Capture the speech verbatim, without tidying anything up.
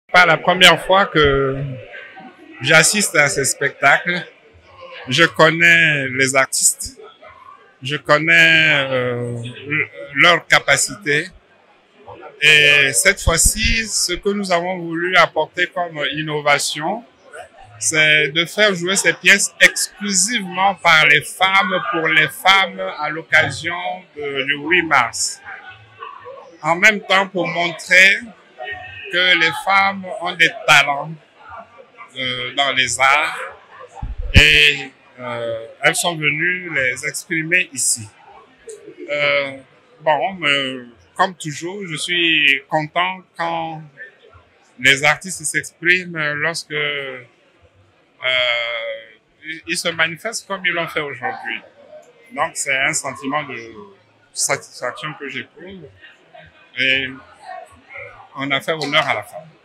Pas la première fois que j'assiste à ces spectacles. Je connais les artistes, je connais euh, leurs capacités. Et cette fois-ci, ce que nous avons voulu apporter comme innovation, c'est de faire jouer ces pièces exclusivement par les femmes, pour les femmes, à l'occasion du huit mars. En même temps, pour montrer que les femmes ont des talents euh, dans les arts et euh, elles sont venues les exprimer ici. Euh, bon, euh, comme toujours, je suis content quand les artistes s'expriment lorsque euh, ils se manifestent comme ils l'ont fait aujourd'hui. Donc c'est un sentiment de satisfaction que j'éprouve et on a fait honneur à la femme.